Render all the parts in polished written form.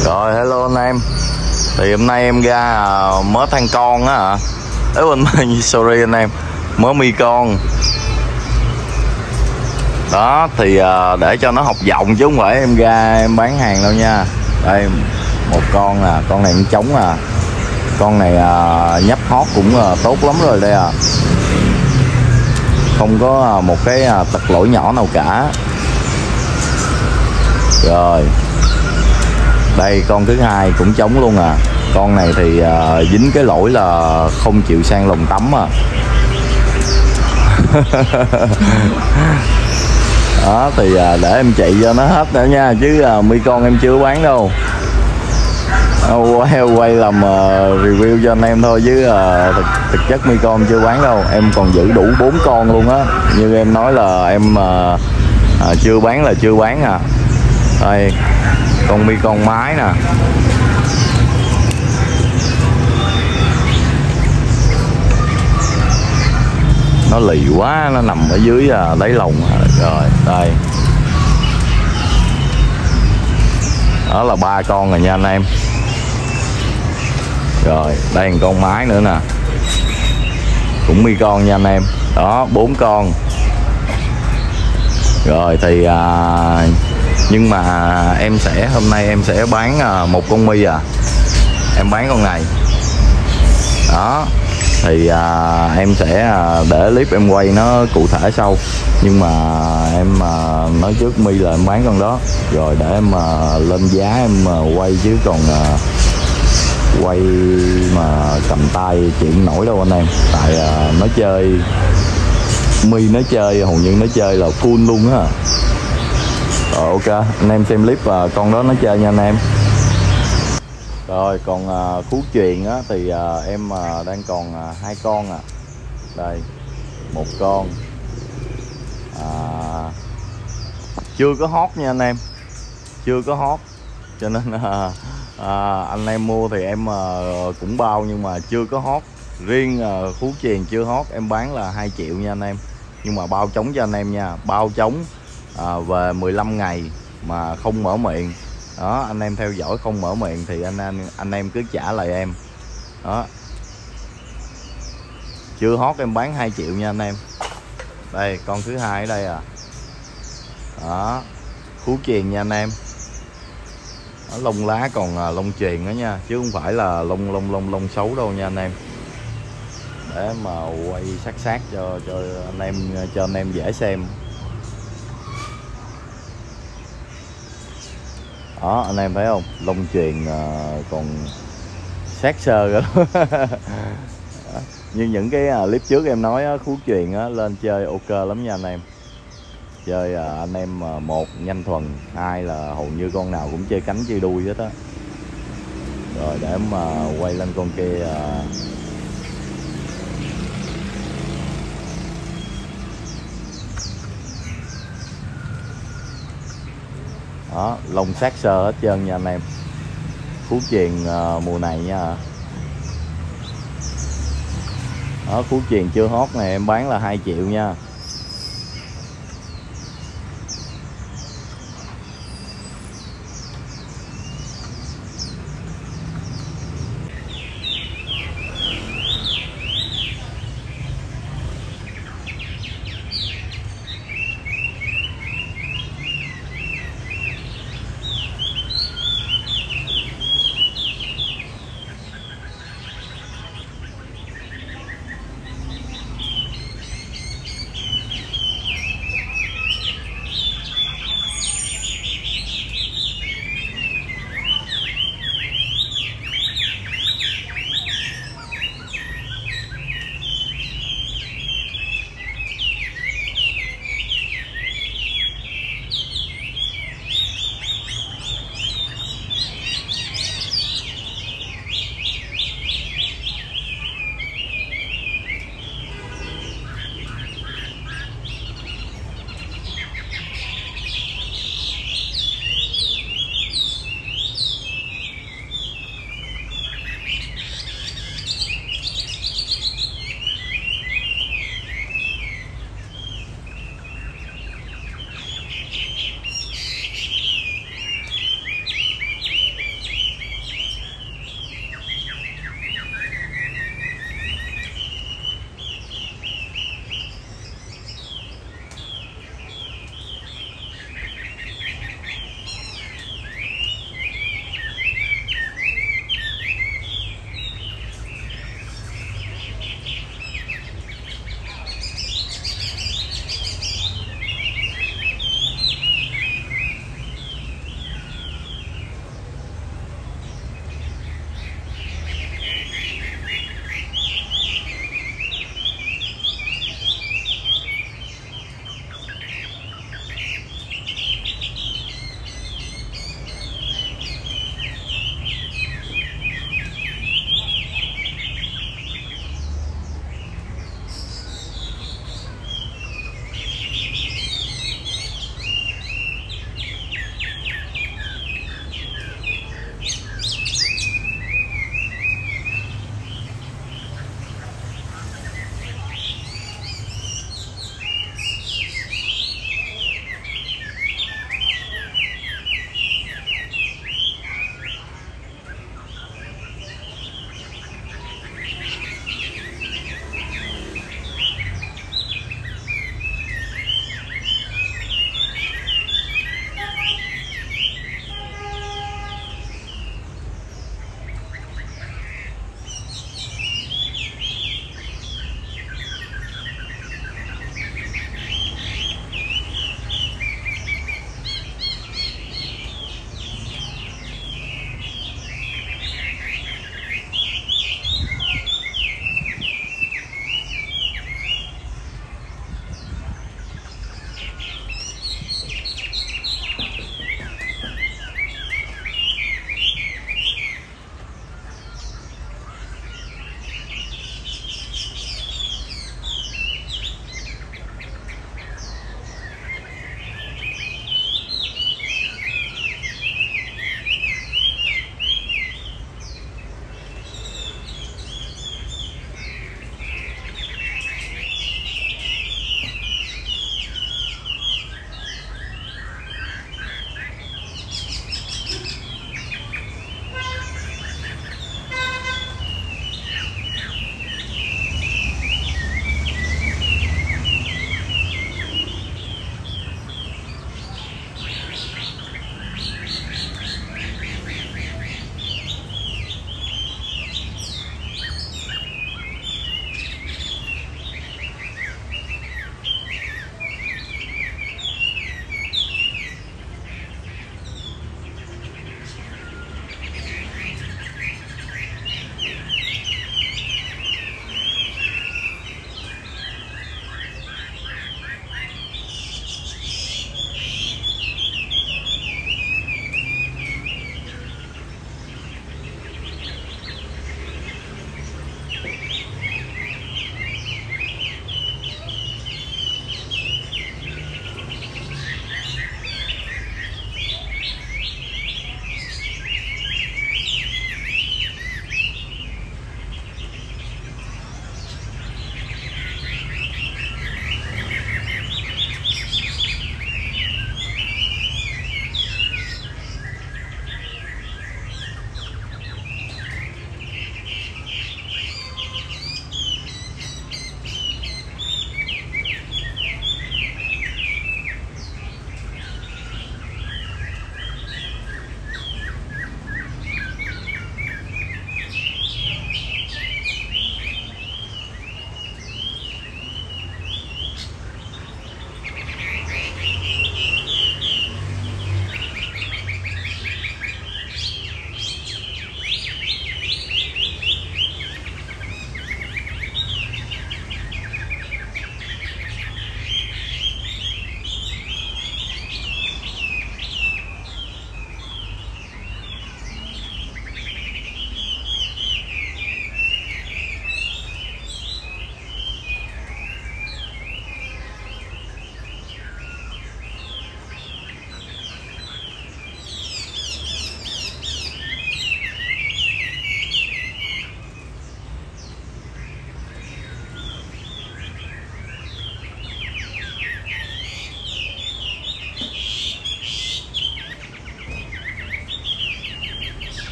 Rồi hello anh em. Thì hôm nay em ra mới than con á hả? Sorry anh em, mới mi con. Đó thì để cho nó học giọng chứ không phải em ra em bán hàng đâu nha. Đây một con nè, con này cũng trống à. Con này nhấp hót cũng tốt lắm rồi đây à. Không có một cái tật lỗi nhỏ nào cả. Rồi đây con thứ hai cũng trống luôn à. Con này thì dính cái lỗi là không chịu sang lồng tắm à. Đó thì để em chạy cho nó hết nữa nha, chứ mi con em chưa bán đâu. Quay làm review cho anh em thôi, chứ thực chất mi con chưa bán đâu. Em còn giữ đủ 4 con luôn á. Như em nói là em chưa bán là chưa bán à. Đây con mi con mái nè. Nó lì quá, nó nằm ở dưới đáy lồng. Rồi đây, đó là 3 con rồi nha anh em. Rồi đây con mái nữa nè, cũng mi con nha anh em. Đó 4 con. Rồi thì nhưng mà hôm nay em sẽ bán một con mi à. Em bán con này. Đó thì em sẽ để clip em quay nó cụ thể sau, nhưng mà em nói trước mi là em bán con đó rồi để em lên giá em quay, chứ còn quay mà cầm tay chịu nổi đâu anh em. Tại nó chơi mi, nó chơi hầu như nó chơi là full luôn á. Rồi ok anh em xem clip và con đó nó chơi nha anh em. Rồi còn cú truyền á thì em đang còn 2 con à. Đây một con chưa có hót nha anh em, chưa có hót, cho nên anh em mua thì em cũng bao, nhưng mà chưa có hót. Riêng cú truyền chưa hót em bán là 2 triệu nha anh em, nhưng mà bao trống cho anh em nha. Bao trống về 15 ngày mà không mở miệng. Đó anh em theo dõi không mở miệng thì anh em cứ trả lại em. Đó chưa hót em bán 2 triệu nha anh em. Đây con thứ hai ở đây à. Đó cú truyền nha anh em. Đó, lông lá còn lông truyền đó nha, chứ không phải là lông xấu đâu nha anh em. Để mà quay sát cho anh em dễ xem. Đó anh em thấy không, lông truyền còn sát sơ rồi đó. Như những cái clip trước em nói cú truyền lên chơi ok lắm nha anh em. Chơi anh em một nhanh thuần, 2 là hầu như con nào cũng chơi cánh chơi đuôi hết á. Rồi để mà quay lên con kia. Đó lông sát sơ hết trơn nha anh em. Cú truyền mùa này nha. Đó cú truyền chưa hót này em bán là 2 triệu nha.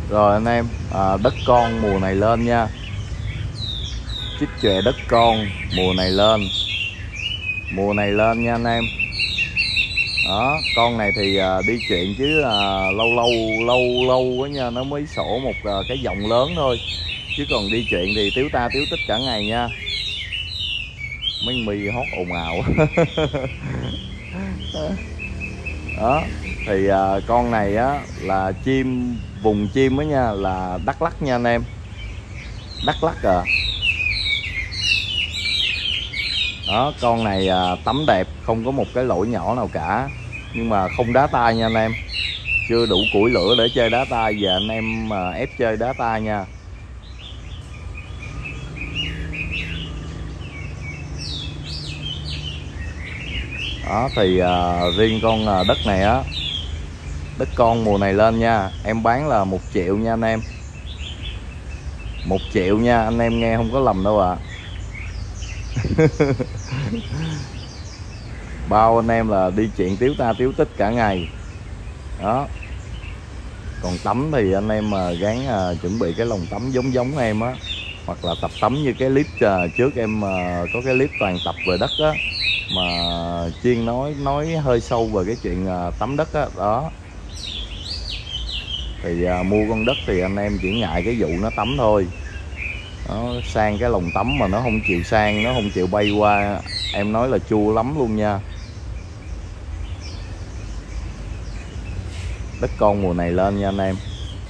Rồi anh em, đất con mùa này lên nha. Chích chòe đất con mùa này lên. Mùa này lên nha anh em. Đó, con này thì đi chuyện chứ lâu lâu quá nha, nó mới sổ một cái dòng lớn thôi. Chứ còn đi chuyện thì tiếu ta tiếu tích cả ngày nha. Mấy mì hót ồn ào. Đó, thì con này á là chim vùng chim đó nha, là Đắk Lắk nha anh em. Đắk Lắk à. Đó, con này tấm đẹp, không có một cái lỗi nhỏ nào cả. Nhưng mà không đá tay nha anh em. Chưa đủ củi lửa để chơi đá tay. Giờ anh em ép chơi đá tay nha. Đó thì riêng con đất này á, đất con mùa này lên nha, em bán là 1 triệu nha anh em. 1 triệu nha, anh em nghe không có lầm đâu ạ. Bao anh em là đi chuyện tiếu ta tiếu tích cả ngày. Đó. Còn tắm thì anh em mà gán chuẩn bị cái lồng tắm giống em á, hoặc là tập tắm như cái clip trước em có cái clip toàn tập về đất á, mà chuyên nói hơi sâu về cái chuyện tắm đất á. Đó thì mua con đất thì anh em chỉ ngại cái vụ nó tắm thôi. Nó sang cái lồng tắm mà nó không chịu sang, nó không chịu bay qua, em nói là chua lắm luôn nha. Đất con mùa này lên nha anh em.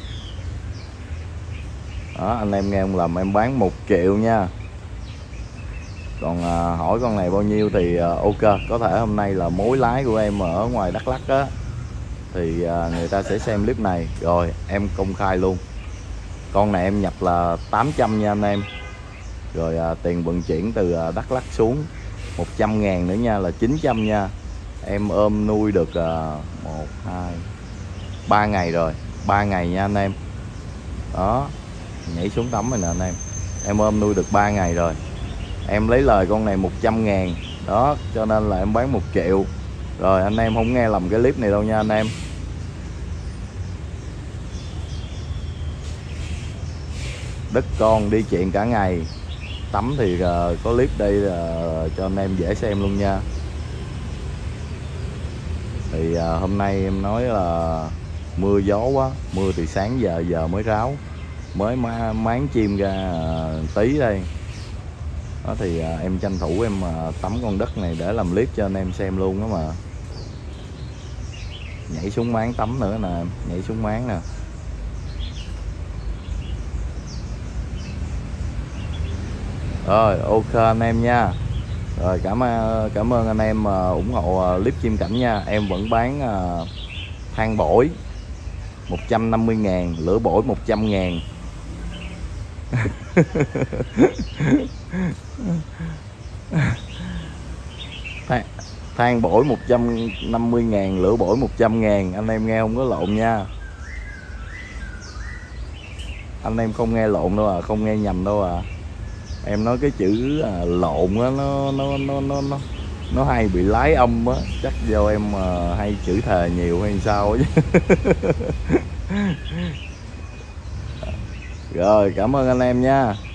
Đó, anh em nghe không lầm, em bán 1 triệu nha. Còn hỏi con này bao nhiêu thì ok, có thể hôm nay là mối lái của em ở ngoài Đắk Lắk á, thì người ta sẽ xem clip này rồi em công khai luôn. Con này em nhập là 800 nha anh em. Rồi tiền vận chuyển từ Đắk Lắk xuống 100.000 nữa nha, là 900 nha. Em ôm nuôi được 1, 2, 3 ngày rồi, 3 ngày nha anh em. Đó, nhảy xuống tắm rồi nè anh em. Em ôm nuôi được 3 ngày rồi. Em lấy lời con này 100.000. Đó, cho nên là em bán 1 triệu. Rồi anh em không nghe lầm cái clip này đâu nha anh em. Đất con đi chuyện cả ngày. Tắm thì có clip đây là cho anh em dễ xem luôn nha. Thì hôm nay em nói là mưa gió quá, mưa từ sáng giờ mới ráo, mới máng chim ra tí đây. Đó thì em tranh thủ em tắm con đất này để làm clip cho anh em xem luôn đó mà. Nhảy xuống máng tắm nữa nè, nhảy xuống máng nè. Rồi ok anh em nha. Rồi cảm ơn anh em ủng hộ clip chim cảnh nha. Em vẫn bán than bổi 150.000, lửa bổi 100.000. Than bổi 150.000, lửa bổi 100.000. Anh em nghe không có lộn nha. Anh em không nghe lộn đâu à, không nghe nhầm đâu à. Em nói cái chữ lộn á, nó hay bị lái âm á, chắc do em hay chửi thề nhiều hay sao á chứ. Rồi cảm ơn anh em nha.